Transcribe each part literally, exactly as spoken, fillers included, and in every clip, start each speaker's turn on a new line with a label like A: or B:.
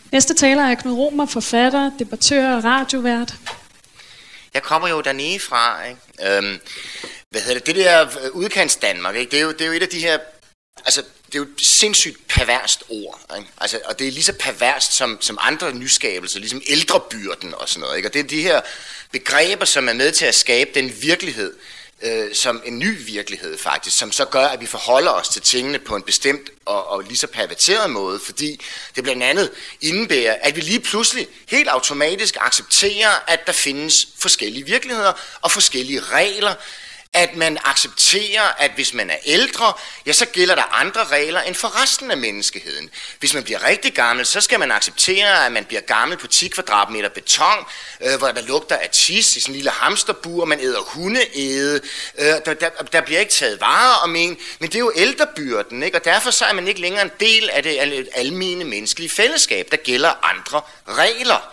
A: Næste taler er Knud Romer, forfatter, debattør og radiovært.
B: Jeg kommer jo dernede fra, ikke? Øhm, hvad hedder det? Det der udkants Danmark, ikke? Det er jo, det er jo et af de her, altså det er jo et sindssygt perverst ord, ikke? Altså, og det er lige så perverst som, som andre nyskabelser, ligesom ældrebyrden og sådan noget, ikke? Og det er de her begreber, som er med til at skabe den virkelighed, øh, som en ny virkelighed faktisk, som så gør, at vi forholder os til tingene på en bestemt og, og lige så perverteret måde, fordi det blandt andet indebærer, at vi lige pludselig helt automatisk accepterer, at der findes forskellige virkeligheder og forskellige regler, at man accepterer, at hvis man er ældre, ja, så gælder der andre regler end for resten af menneskeheden. Hvis man bliver rigtig gammel, så skal man acceptere, at man bliver gammel på ti kvadratmeter beton, øh, hvor der lugter af tis i sådan en lille hamsterbur, man æder hundeæde, øh, der, der, der bliver ikke taget vare om en, men det er jo ældrebyrden, ikke? Og derfor så er man ikke længere en del af det almene menneskelige fællesskab, der gælder andre regler.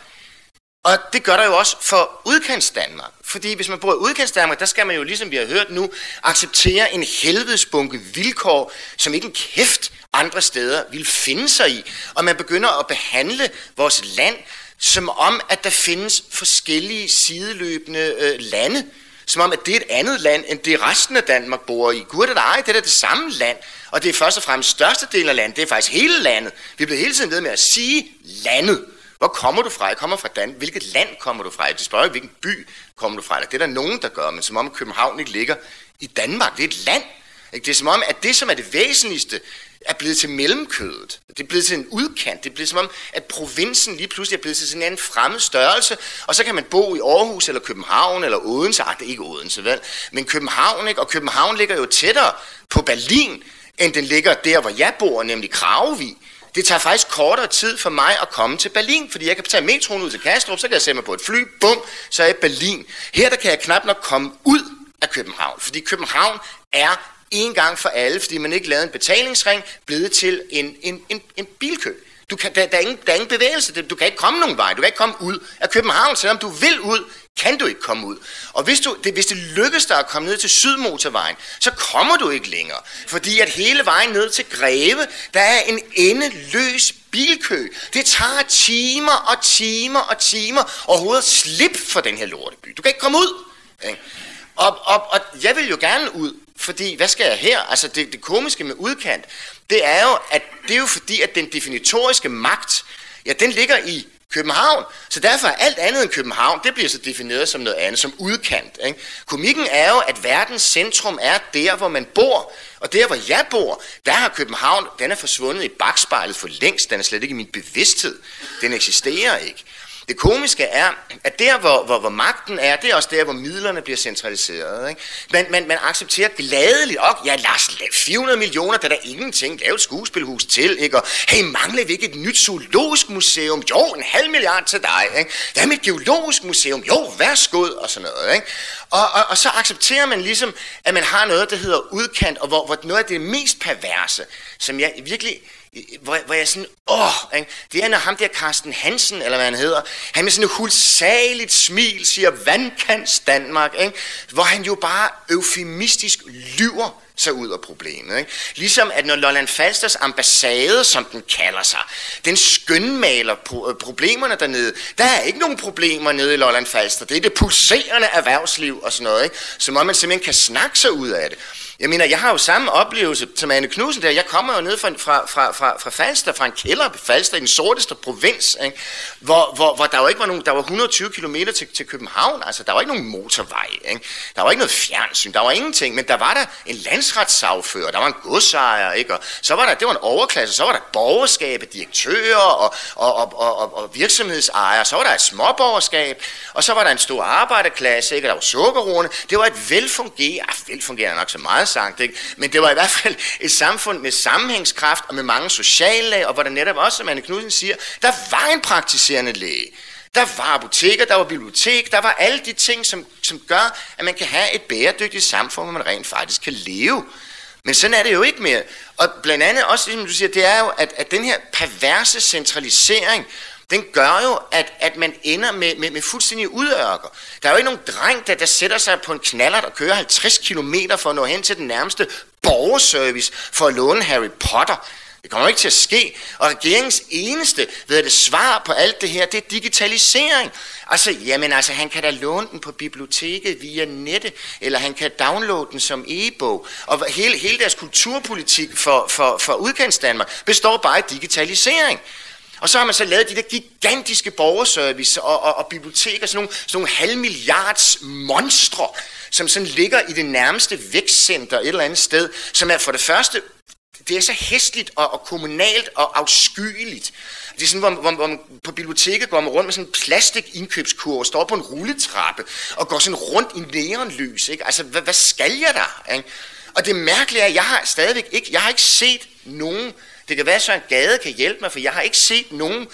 B: Og det gør der jo også for udkants Danmark. Fordi hvis man bor i udkants Danmark, der skal man jo, ligesom vi har hørt nu, acceptere en helvedesbunke vilkår, som ikke en kæft andre steder vil finde sig i. Og man begynder at behandle vores land, som om, at der findes forskellige sideløbende øh, lande. Som om, at det er et andet land, end det resten af Danmark bor i. Gud det ej, det er det samme land. Og det er først og fremmest største del af landet, det er faktisk hele landet. Vi bliver hele tiden ved med at sige landet. Hvor kommer du fra? Jeg kommer fra Danmark. Hvilket land kommer du fra? De spørger ikke, hvilken by kommer du fra? Det er der nogen, der gør, men som om København ikke ligger i Danmark. Det er et land. Det er som om, at det, som er det væsentligste, er blevet til mellemkødet. Det er blevet til en udkant. Det er blevet som om, at provinsen lige pludselig er blevet til sådan en fremmed størrelse, og så kan man bo i Aarhus eller København eller Odense. Ah, det er ikke Odense, vel? Men København, ikke? Og København ligger jo tættere på Berlin, end den ligger der, hvor jeg bor, nemlig Kravevig. Det tager faktisk kortere tid for mig at komme til Berlin, fordi jeg kan tage metroen ud til Kastrup, så kan jeg sætte mig på et fly, bum, så er jeg i Berlin. Her der kan jeg knap nok komme ud af København, fordi København er en gang for alle, fordi man ikke lavede en betalingsring, blevet til en, en, en, en bilkø. Du kan, der, der, er ingen, der er ingen bevægelse, du kan ikke komme nogen vej, du kan ikke komme ud af København, selvom du vil ud, kan du ikke komme ud. Og hvis, du, det, hvis det lykkes dig at komme ned til Sydmotorvejen, så kommer du ikke længere. Fordi at hele vejen ned til Greve, der er en endeløs bilkø. Det tager timer og timer og timer overhovedet at slippe for den her lorteby. Du kan ikke komme ud. Ikke? Og, og, og jeg vil jo gerne ud, fordi hvad skal jeg her? Altså det, det komiske med udkant, det er jo, at det er jo fordi, at den definitoriske magt, ja, den ligger i København, så derfor er alt andet end København, det bliver så defineret som noget andet, som udkant. Ikke? Komikken er jo, at verdens centrum er der, hvor man bor, og der, hvor jeg bor, der har København, den er forsvundet i bakspejlet for længst, den er slet ikke i min bevidsthed, den eksisterer ikke. Det komiske er, at der, hvor, hvor, hvor magten er, det er også der, hvor midlerne bliver centraliseret. Ikke? Man, man, man accepterer gladeligt, og ja, lad os lave fire hundrede millioner, der er der ingenting, lave et skuespilhus til, ikke? Og hey, mangler vi ikke et nyt zoologisk museum? Jo, en halv milliard til dig, ikke? Hvad med et geologisk museum? Jo, værsgo, og sådan noget, ikke? Og, og, og så accepterer man ligesom, at man har noget, der hedder udkant, og hvor, hvor noget af det mest perverse, som jeg virkelig... Hvor, hvor jeg sådan, åh, ikke? Det er når ham der Carsten Hansen, eller hvad han hedder, han med sådan et hulsageligt smil siger, vandkants Danmark, ikke? Hvor han jo bare eufemistisk lyver sig ud af problemet. Ikke? Ligesom at når Lolland Falsters ambassade, som den kalder sig, den skønmaler problemerne dernede, der er ikke nogen problemer nede i Lolland Falster, det er det pulserende erhvervsliv og sådan noget, ikke? Som om man simpelthen kan snakke sig ud af det. Jeg mener, jeg har jo samme oplevelse som Anne Knudsen der. Jeg kommer jo ned fra, fra, fra, fra, fra Falster, fra en kælder på Falster i den sorteste provins, ikke? Hvor, hvor, hvor der jo ikke var nogen, der var et hundrede og tyve kilometer til, til København, altså der var ikke nogen motorvej, ikke? Der var ikke noget fjernsyn, der var ingenting, men der var der en landsretssagfører, der var en godsejer, ikke? Og så var der, det var en overklasse, så var der borgerskab, direktører og, og, og, og, og, og virksomhedsejere, så var der et småborgerskab, og så var der en stor arbejderklasse, ikke? Og der var sukkerroerne. Det var et velfungerende, ah, velfungerende nok så meget sagt, ikke? Men det var i hvert fald et samfund med sammenhængskraft og med mange sociallag, og hvor der netop også, som Anne Knudsen siger, der var en praktiserende læge. Der var apoteker, der var bibliotek, der var alle de ting, som, som gør, at man kan have et bæredygtigt samfund, hvor man rent faktisk kan leve. Men sådan er det jo ikke mere. Og blandt andet også, som du siger, det er jo, at, at den her perverse centralisering, den gør jo, at, at man ender med, med, med fuldstændig udørker. Der er jo ikke nogen dreng, der, der sætter sig på en knallert og kører halvtreds kilometer for at nå hen til den nærmeste borgerservice for at låne Harry Potter. Det kommer ikke til at ske, og regeringens eneste ved det svar på alt det her, det er digitalisering. Altså, jamen altså, han kan da låne den på biblioteket via nettet, eller han kan downloade den som e-bog. Og hele, hele deres kulturpolitik for, for, for udkantsdanmark består bare af digitalisering. Og så har man så lavet de der gigantiske borgerservice og, og, og biblioteker, sådan nogle, sådan nogle halvmilliards monstre, som sådan ligger i det nærmeste vækstcenter et eller andet sted, som er for det første, det er så hæsligt og, og kommunalt og afskyeligt. Det er sådan, hvor, hvor, hvor man på biblioteket går man rundt med sådan en plastikindkøbskurv, står på en rulletrappe og går sådan rundt i neonlys, ikke? Altså, hvad, hvad skal jeg der? Ikke? Og det mærkelige er, at jeg har stadigvæk ikke, jeg har ikke set nogen, det kan være, så en gade kan hjælpe mig, for jeg har ikke set nogen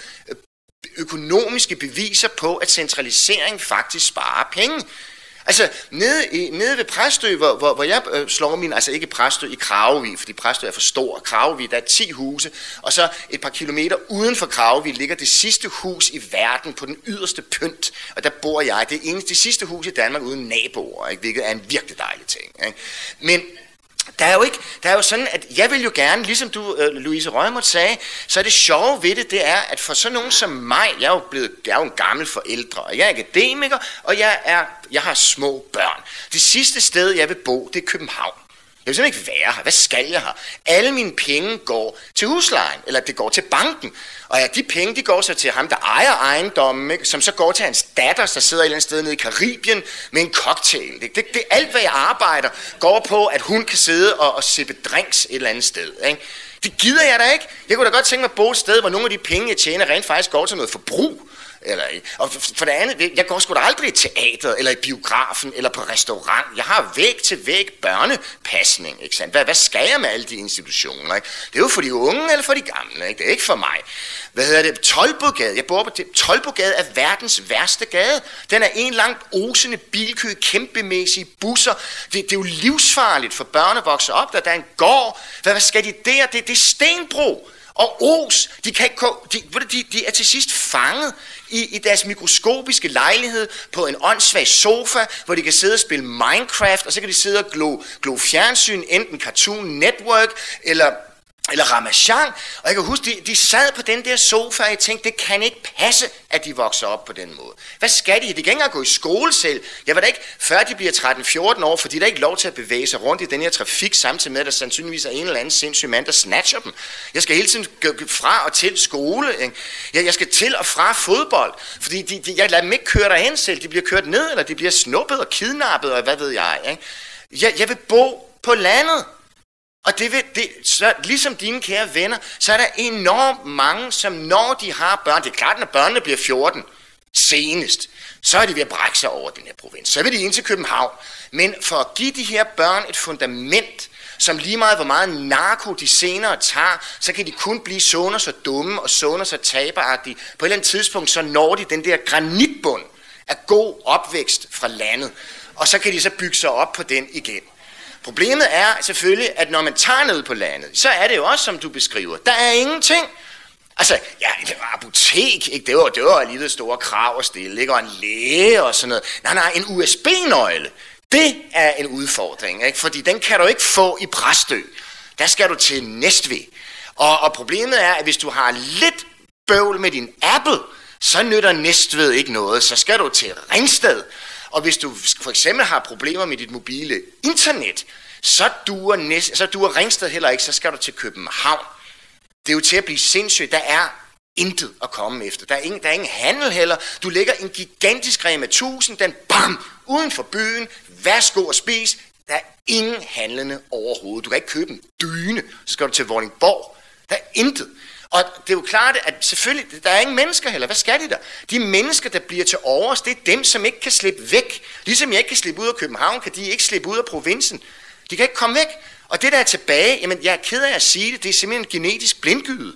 B: økonomiske beviser på, at centralisering faktisk sparer penge. Altså, nede, i, nede ved Præstø, hvor, hvor, hvor jeg øh, slår min, altså ikke Præstø, i Kravevig, fordi Præstø er for stor. Kravevig, der er ti huse, og så et par kilometer uden for Kravevig ligger det sidste hus i verden på den yderste pynt, og der bor jeg. Det er eneste, det sidste hus i Danmark uden naboer, ikke? Hvilket er en virkelig dejlig ting. Ikke? Men der er jo ikke, der er jo sådan, at jeg vil jo gerne, ligesom du, øh, Louise Rømer sagde, så er det sjove ved det, det er, at for sådan nogen som mig, jeg er jo blevet, jeg er jo en gammel forældre, og jeg er akademiker, og jeg er, jeg har små børn. Det sidste sted, jeg vil bo, det er København. Jeg vil simpelthen ikke være her. Hvad skal jeg her? Alle mine penge går til huslejen, eller det går til banken. Og ja, de penge, de går så til ham, der ejer ejendommen, ikke? Som så går til hans datter, der sidder et eller andet sted nede i Karibien med en cocktail. Det, det, det alt, hvad jeg arbejder, går på, at hun kan sidde og, og sippe drinks et eller andet sted. Ikke? Det gider jeg da ikke. Jeg kunne da godt tænke mig at bo et sted, hvor nogle af de penge, jeg tjener, rent faktisk går til noget forbrug. Eller, og for det andet, jeg går sgu da aldrig i teateret, eller i biografen, eller på restaurant. Jeg har væg til væg børnepasning, ikke sandt? Hvad, hvad skal jeg med alle de institutioner, ikke? Det er jo for de unge, eller for de gamle, ikke? Det er ikke for mig. Hvad hedder det? Toldbogade. Jeg bor på det. Toldbogade er verdens værste gade. Den er en langt osende bilkø, kæmpemæssige busser. Det, det er jo livsfarligt for børn at vokse op, der, der er en gård. Hvad, hvad skal de der? Det, det er stenbro. Og Os, de, kan ikke, de, de, de er til sidst fanget i, i deres mikroskopiske lejlighed på en åndssvag sofa, hvor de kan sidde og spille Minecraft, og så kan de sidde og glo, glo fjernsyn, enten Cartoon Network eller, eller Ramachan. Og jeg kan huske, de, de sad på den der sofa, og jeg tænkte, det kan ikke passe, at de vokser op på den måde. Hvad skal de? De kan ikke engang gå i skole selv. Jeg var da ikke, før de bliver tretten fjorten år, fordi der er ikke lov til at bevæge sig rundt i den her trafik, samtidig med, at der sandsynligvis er en eller anden sindssyg mand, der snatcher dem. Jeg skal hele tiden gå fra og til skole. Ikke? Jeg, jeg skal til og fra fodbold, fordi de, de, jeg lader dem ikke køre derhen selv. De bliver kørt ned, eller de bliver snuppet og kidnappet, og hvad ved jeg. Ikke? Jeg, jeg vil bo på landet. Og det vil, det, så, ligesom dine kære venner, så er der enormt mange, som når de har børn, det er klart, når børnene bliver fjorten senest, så er de ved at brække sig over den her provins. Så vil de ind til København. Men for at give de her børn et fundament, som lige meget hvor meget narko de senere tager, så kan de kun blive såner så dumme og såner så taberagtige. På et eller andet tidspunkt, så når de den der granitbund af god opvækst fra landet. Og så kan de så bygge sig op på den igen. Problemet er selvfølgelig, at når man tager ned på landet, så er det jo også, som du beskriver, der er ingenting. Altså, ja, det var apotek, ikke? Det var, det var lige det store krav at stille, ikke? Og en læge og sådan noget. Nej, nej, en U S B-nøgle, det er en udfordring, ikke? Fordi den kan du ikke få i Præstø. Der skal du til Næstved. Og, og problemet er, at hvis du har lidt bøvl med din Apple, så nytter Næstved ikke noget. Så skal du til Ringsted. Og hvis du for eksempel har problemer med dit mobile internet, så duer, næste, så duer Ringsted heller ikke, så skal du til København. Det er jo til at blive sindssygt. Der er intet at komme efter. Der er ingen, der er ingen handel heller. Du lægger en gigantisk Rema tusind, den bam, uden for byen, værsgo og spis. Der er ingen handlende overhovedet. Du kan ikke købe en dyne, så skal du til Vordingborg. Der er intet. Og det er jo klart, at selvfølgelig, der er ingen mennesker heller. Hvad skal de der? De mennesker, der bliver til overs, det er dem, som ikke kan slippe væk. Ligesom jeg ikke kan slippe ud af København, kan de ikke slippe ud af provinsen. De kan ikke komme væk. Og det, der er tilbage, jamen jeg er ked af at sige det, det er simpelthen en genetisk blindgyde.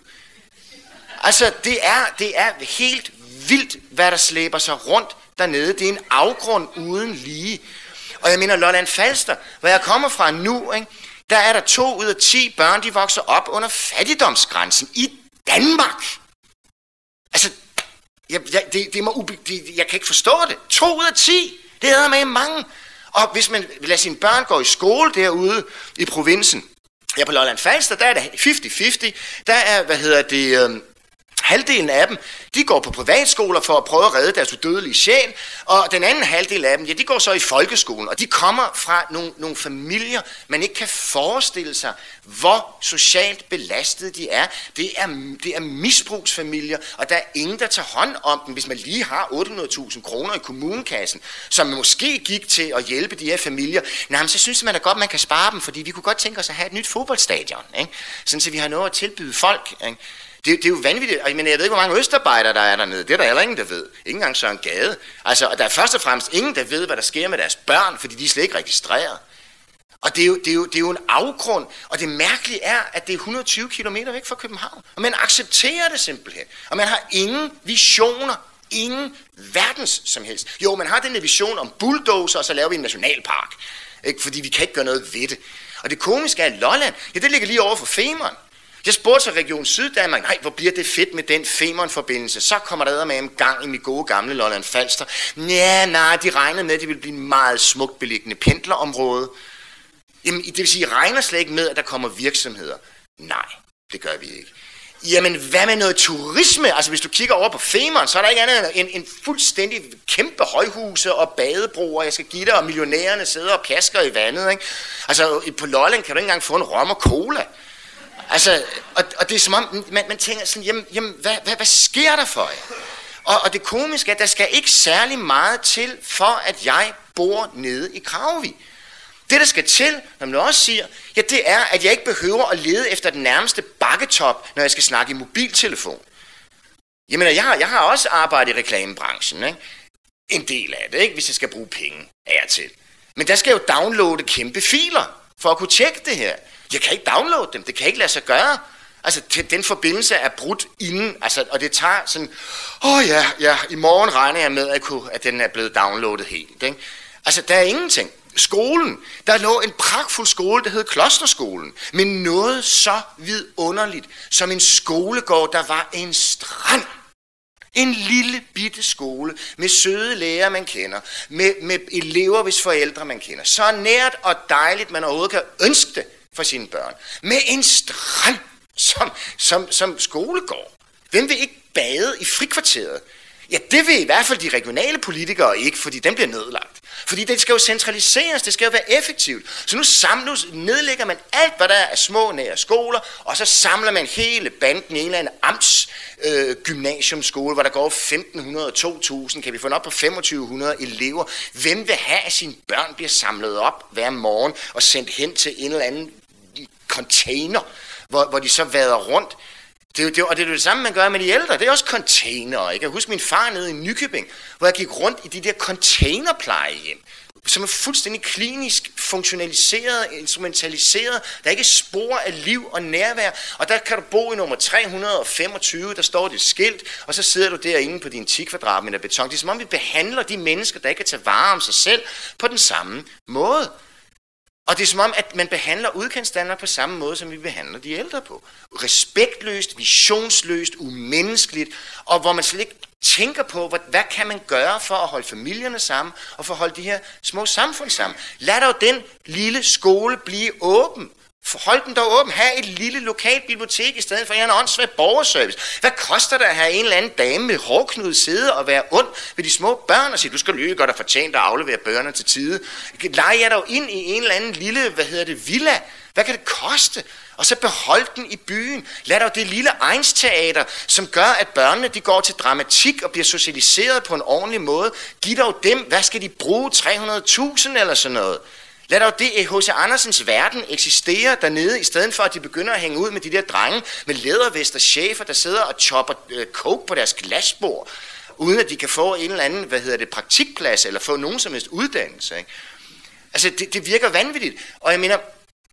B: Altså, det er, det er helt vildt, hvad der slæber sig rundt dernede. Det er en afgrund uden lige. Og jeg mener, Lolland Falster, hvor jeg kommer fra nu, ikke? Der er der to ud af ti børn, de vokser op under fattigdomsgrænsen i Danmark. Altså, jeg, jeg, det, det må, det, jeg kan ikke forstå det. To ud af ti, det hedder med mange. Og hvis man lader sine børn gå i skole derude i provinsen, Ja, på Lolland Falster, der er det halvtreds halvtreds. Der er, hvad hedder det, øh, halvdelen af dem, de går på privatskoler for at prøve at redde deres udødelige sjæl, og den anden halvdel af dem, ja, de går så i folkeskolen, og de kommer fra nogle, nogle familier, man ikke kan forestille sig, hvor socialt belastede de er. Det er, det er misbrugsfamilier, og der er ingen, der tager hånd om dem, hvis man lige har otte hundrede tusind kroner i kommunekassen, som måske gik til at hjælpe de her familier. Nej, så synes man da godt, man kan spare dem, fordi vi kunne godt tænke os at have et nyt fodboldstadion, ikke? Sådan så vi har noget at tilbyde folk, ikke? Det, det er jo vanvittigt. Jeg, mener, jeg ved ikke, hvor mange østarbejdere der er dernede. Det er der heller ingen, der ved. Ikke engang Søren Gade. Altså, og der er først og fremmest ingen, der ved, hvad der sker med deres børn, fordi de er slet ikke registreret. Og det er, jo, det, er jo, det er jo en afgrund. Og det mærkelige er, at det er et hundrede og tyve kilometer væk fra København. Og man accepterer det simpelthen. Og man har ingen visioner. Ingen verdens som helst. Jo, man har den her vision om bulldozer, og så laver vi en nationalpark. Ikke? Fordi vi kan ikke gøre noget ved det. Og det komiske er, at Lolland, ja, det ligger lige over for Femern. Jeg spurgte så Region Syddanmark, nej, hvor bliver det fedt med den Femern-forbindelse? Så kommer der med en gang i mit gode gamle Lolland Falster. Ja, nej, de regnede med, at det ville blive en meget smukt beliggende pendlerområde. Jamen, det vil sige, at I regner slet ikke med, at der kommer virksomheder. Nej, det gør vi ikke. Jamen, hvad med noget turisme? Altså, hvis du kigger over på Femern, så er der ikke andet end en, en fuldstændig kæmpe højhuse og badebroer, jeg skal give dig, og millionærerne sidder og plasker i vandet, ikke? Altså, på Lolland kan du ikke engang få en rom og cola. Altså, og, og det er som om, man, man tænker sådan, jamen, jamen hvad, hvad, hvad sker der for jer? Og, og det komiske er, at der skal ikke særlig meget til, for at jeg bor nede i Kravevig. Det, der skal til, når man også siger, ja, det er, at jeg ikke behøver at lede efter den nærmeste bakketop, når jeg skal snakke i mobiltelefon. Jamen, jeg har, jeg har også arbejdet i reklamebranchen, ikke? En del af det, ikke? Hvis jeg skal bruge penge af og til. Men der skal jeg jo downloade kæmpe filer, for at kunne tjekke det her. Jeg kan ikke downloade dem, det kan ikke lade sig gøre. Altså, den forbindelse er brudt inden, altså, og det tager sådan, åh oh, ja, ja, i morgen regner jeg med, at, kunne, at den er blevet downloadet helt, ikke? Altså, der er ingenting. Skolen, der lå en pragtfuld skole, der hed Klosterskolen, men noget så vidunderligt, som en skolegård, der var en strand. En lille bitte skole med søde lærere, man kender, med, med elever, hvis forældre man kender. Så nært og dejligt, man overhovedet kan ønske det for sine børn. Med en strand som, som, som skolegård. Hvem vil ikke bade i frikvarteret? Ja, det vil i hvert fald de regionale politikere ikke, fordi den bliver nedlagt. Fordi det skal jo centraliseres, det skal jo være effektivt. Så nu, samles, nedlægger man alt, hvad der er af små nære skoler, og så samler man hele banden i en eller anden amts øh, gymnasiumsskole, hvor der går femten hundrede og to tusind, kan vi få den op på femogtyve hundrede elever. Hvem vil have, at sine børn bliver samlet op hver morgen og sendt hen til en eller anden container, hvor, hvor de så vader rundt? Det er jo, det, og det er jo det samme, man gør med de ældre. Det er også containere. Jeg kan huske min far nede i Nykøbing, hvor jeg gik rundt i de der containerplejehjem, som er fuldstændig klinisk funktionaliseret, instrumentaliseret. Der er ikke spor af liv og nærvær. Og der kan du bo i nummer tre hundrede og femogtyve, der står det et skilt, og så sidder du derinde på din ti kvadratmeter beton. Det er som om, vi behandler de mennesker, der ikke kan tage vare om sig selv, på den samme måde. Og det er som om, at man behandler udkantsdanmark på samme måde, som vi behandler de ældre på. Respektløst, visionsløst, umenneskeligt, og hvor man slet ikke tænker på, hvad, hvad kan man gøre for at holde familierne sammen, og for at holde de her små samfund sammen. Lad dog den lille skole blive åben. Hold den dog åben. Ha' et lille lokalt bibliotek, i stedet for at have en åndssvagt borgerservice. Hvad koster det at have en eller anden dame med hårknude sidde og være ond ved de små børn og sige, du skal lykke godt og fortjent at aflevere børnene til tide. Lege jer dog ind i en eller anden lille, hvad hedder det, villa. Hvad kan det koste? Og så behold den i byen. Lad dog det lille egnsteater, som gør, at børnene de går til dramatik og bliver socialiseret på en ordentlig måde. Giv dog dem, hvad skal de bruge, tre hundrede tusind eller sådan noget? Lad dog det H C Andersens verden eksistere dernede, i stedet for at de begynder at hænge ud med de der drenge med lædervester chefer, der sidder og chopper øh, coke på deres glasbord, uden at de kan få en eller anden, hvad hedder det, praktikplads, eller få nogen som helst uddannelse. Ikke? Altså, det, det virker vanvittigt. Og jeg mener,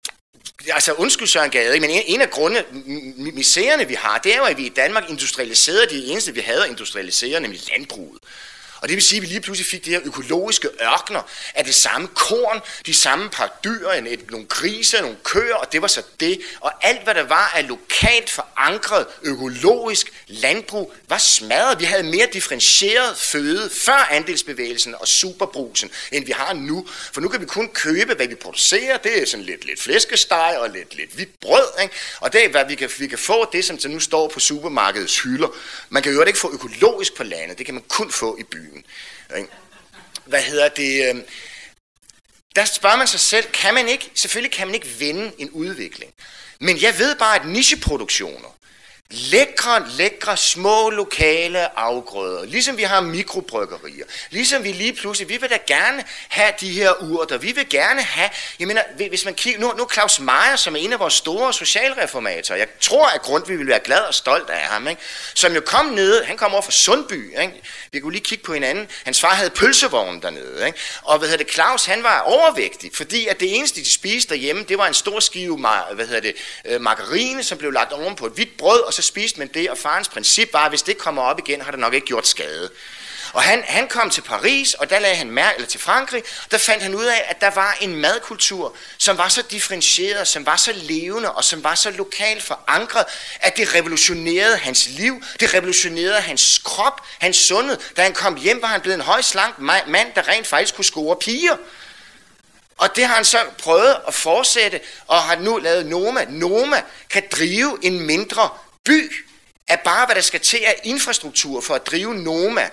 B: altså undskyld Søren Gade, men en, en af grunde, misærerne vi har, det er jo, at vi i Danmark industrialiserede det eneste, vi havde at industrialisere, nemlig landbruget. Og det vil sige, at vi lige pludselig fik de her økologiske ørkener af det samme korn, de samme par dyr, et, nogle griser, nogle køer, og det var så det. Og alt, hvad der var af lokalt forankret økologisk landbrug, var smadret. Vi havde mere differentieret føde før andelsbevægelsen og superbrusen, end vi har nu. For nu kan vi kun købe, hvad vi producerer. Det er sådan lidt, lidt flæskesteg og lidt, lidt hvidt brød. Ikke? Og det er, hvad vi kan, vi kan få, det som nu står på supermarkedets hylder. Man kan jo ikke få økologisk på landet, det kan man kun få i byen. Ikke? Hvad hedder det? Der spørger man sig selv, kan man ikke, selvfølgelig kan man ikke vende en udvikling. Men jeg ved bare, at nicheproduktioner, lækre, lækre, små, lokale afgrøder, ligesom vi har mikrobryggerier, ligesom vi lige pludselig, vi vil da gerne have de her urter, vi vil gerne have, jeg mener, hvis man kigger, nu, nu Claus Meyer, som er en af vores store socialreformatorer, jeg tror, at Grundtvig vil være glad og stolt af ham, ikke? Som jo kom ned, han kom over fra Sundby, ikke? Vi kunne lige kigge på hinanden, hans far havde pølsevognen dernede, ikke? Og hvad hedder det, Claus, han var overvægtig, fordi at det eneste, de spiste derhjemme, det var en stor skive, hvad hedder det, margarine, som blev lagt oven på et hvidt brød, og så spiste man det, og farens princip var, at hvis det kommer op igen, har det nok ikke gjort skade. Og han, han kom til Paris, og der lagde han mærke, eller til Frankrig, og der fandt han ud af, at der var en madkultur, som var så differentieret, som var så levende, og som var så lokalt forankret, at det revolutionerede hans liv, det revolutionerede hans krop, hans sundhed. Da han kom hjem, var han blevet en højslank mand, der rent faktisk kunne score piger. Og det har han så prøvet at fortsætte, og har nu lavet Noma. Noma kan drive en mindre by er bare, hvad der skal til af infrastruktur for at drive Noma.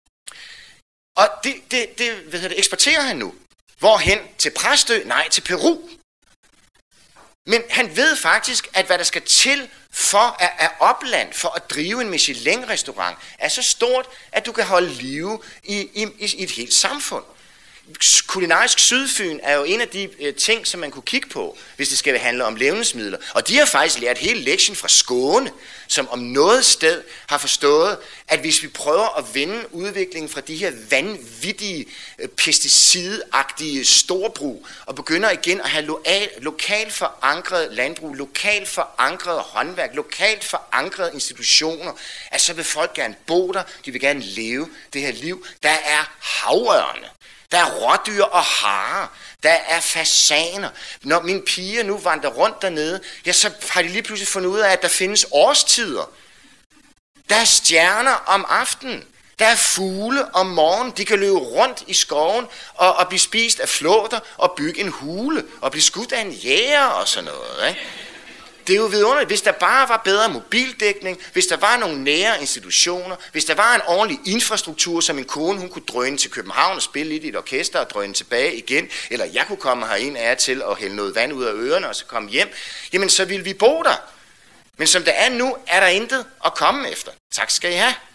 B: Og det, det, det, hvad hedder det eksporterer han nu. Hvorhen? Til Præstø? Nej, til Peru. Men han ved faktisk, at hvad der skal til for at, at opland, for at drive en Michelin-restaurant, er så stort, at du kan holde live i, i, i et helt samfund. Kulinarisk Sydfyn er jo en af de øh, ting, som man kunne kigge på, hvis det skal handle om levnedsmidler. Og de har faktisk lært hele lektionen fra Skåne, som om noget sted har forstået, at hvis vi prøver at vende udviklingen fra de her vanvittige, øh, pesticidagtige storbrug, og begynder igen at have lo- lokalt forankret landbrug, lokalt forankret håndværk, lokalt forankrede institutioner, at så vil folk gerne bo der, de vil gerne leve det her liv. Der er havørne. Der er rådyr og harer. Der er fasaner. Når mine piger nu vandrer rundt dernede, ja, så har de lige pludselig fundet ud af, at der findes årstider. Der er stjerner om aftenen. Der er fugle om morgenen. De kan løbe rundt i skoven og, og blive spist af flåter og bygge en hule og blive skudt af en jæger og sådan noget, ikke? Det er jo vidunderligt, hvis der bare var bedre mobildækning, hvis der var nogle nære institutioner, hvis der var en ordentlig infrastruktur, som en kone hun kunne drøne til København og spille lidt i et orkester og drøne tilbage igen, eller jeg kunne komme herind af til at hælde noget vand ud af ørerne og så komme hjem, jamen så ville vi bo der. Men som det er nu, er der intet at komme efter. Tak skal I have.